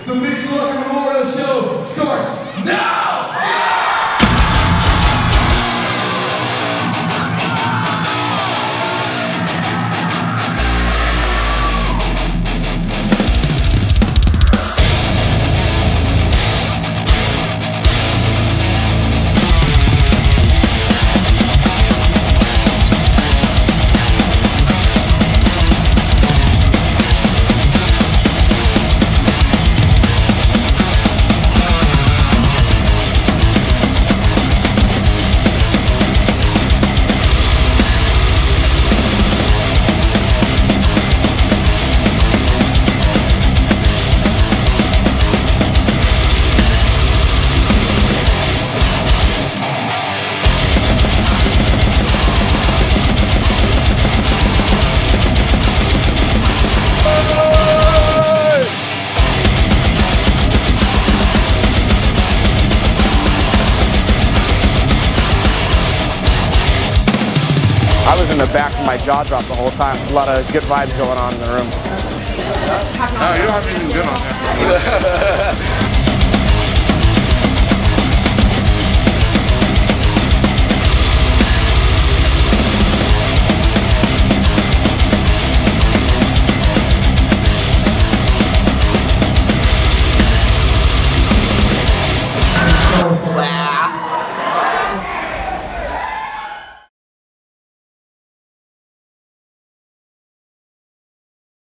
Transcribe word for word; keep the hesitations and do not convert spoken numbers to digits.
The Mitch Memorial Show starts now! I was in the back and my jaw dropped the whole time. A lot of good vibes going on in the room. No, you don't have anything good on there.